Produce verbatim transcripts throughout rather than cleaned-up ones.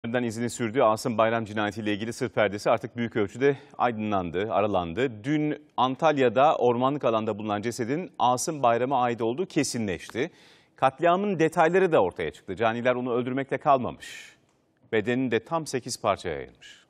Den izini sürdüğü Asım Bayram cinayetiyle ilgili sır perdesi artık büyük ölçüde aydınlandı, aralandı. Dün Antalya'da ormanlık alanda bulunan cesedin Asım Bayram'a ait olduğu kesinleşti. Katliamın detayları da ortaya çıktı. Caniler onu öldürmekle kalmamış. Bedenini de tam sekiz parçaya ayırmış.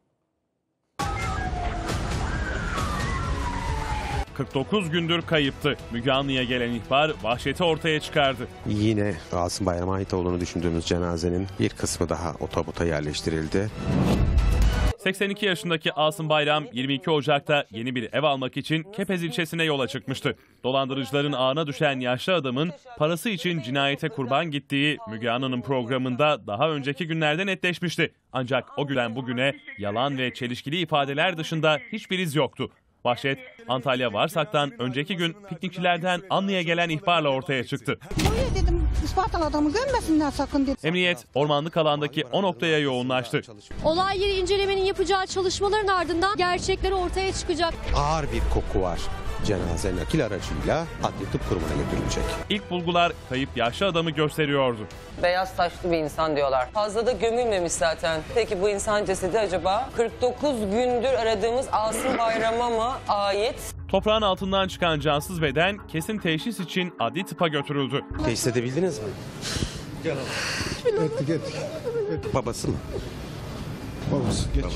kırk dokuz gündür kayıptı. Müge Anlı'ya gelen ihbar vahşeti ortaya çıkardı. Yine Asım Bayram'a ait olduğunu düşündüğümüz cenazenin bir kısmı daha otobuta yerleştirildi. seksen iki yaşındaki Asım Bayram yirmi iki Ocak'ta yeni bir ev almak için Kepez ilçesine yola çıkmıştı. Dolandırıcıların ağına düşen yaşlı adamın parası için cinayete kurban gittiği Müge Anlı'nın programında daha önceki günlerde netleşmişti. Ancak o günden bugüne yalan ve çelişkili ifadeler dışında hiçbir iz yoktu. Vahşet, Antalya Varsak'tan önceki gün piknikçilerden Anlı'ya gelen ihbarla ortaya çıktı. Öyle dedim, Ispartalı adamı gömmesinler sakın dedim. Emniyet, ormanlık alandaki o noktaya yoğunlaştı. Olay yeri incelemenin yapacağı çalışmaların ardından gerçekleri ortaya çıkacak. Ağır bir koku var. Cenaze nakil aracıyla Adli Tıp Kurumu'na götürülecek. İlk bulgular kayıp yaşlı adamı gösteriyordu. Beyaz saçlı bir insan diyorlar. Fazla da gömülmemiş zaten. Peki bu insan cesedi acaba kırk dokuz gündür aradığımız Asım Bayram'a mı ait? Toprağın altından çıkan cansız beden kesin teşhis için adli tıpa götürüldü. Teşhis edebildiniz mi? Ettik ettik. Babası mı? Babası geç.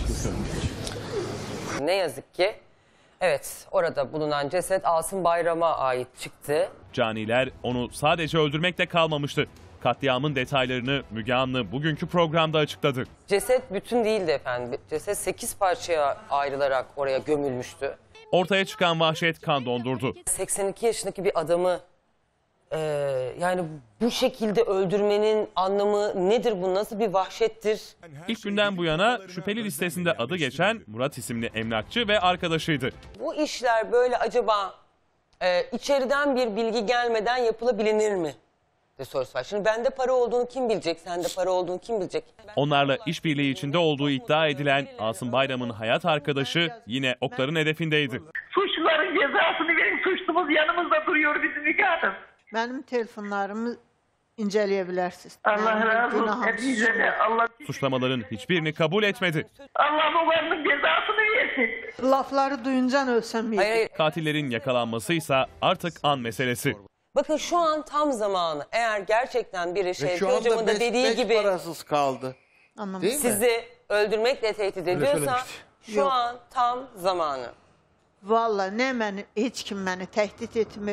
Ne yazık ki evet, orada bulunan ceset Asım Bayram'a ait çıktı. Caniler onu sadece öldürmekle kalmamıştı. Katliamın detaylarını Müge Anlı bugünkü programda açıkladı. Ceset bütün değildi efendim. Ceset sekiz parçaya ayrılarak oraya gömülmüştü. Ortaya çıkan vahşet kan dondurdu. seksen iki yaşındaki bir adamı e, yani bu şekilde öldürmenin anlamı nedir? Bu nasıl bir vahşettir? İlk günden bu yana şüpheli listesinde adı geçen Murat isimli emlakçı ve arkadaşıydı. Bu işler böyle acaba e, içeriden bir bilgi gelmeden yapılabilir mi? De sorusu var. Şimdi bende para olduğunu kim bilecek? Sende para olduğunu kim bilecek? Onlarla işbirliği içinde olduğu iddia edilen Asım Bayram'ın hayat arkadaşı yine okların hedefindeydi. Suçluların cezasını verin. Suçlumuz yanımızda duruyor bizim Müge Hanım. Benim telefonlarımı inceleyebilirsiniz. Allah Benim razı olsun. günahım Hepinize suçum. de Allah, Suçlamaların hiçbirini kabul etmedi. Allah babanın cezasını versin. Lafları duyunca ölsem yedim. Hayır, hayır. Katillerin yakalanmasıysa artık an meselesi. Bakın şu an tam zamanı. Eğer gerçekten biri Ve Şevki şu anda Hocam'ın da beş, dediği beş gibi parasız kaldı. Anlamadım. Değil mi? sizi öldürmekle tehdit ediyorsa söylemişti. şu Yok. an tam zamanı. Vallahi ne beni, hiç kim beni tehdit etmir.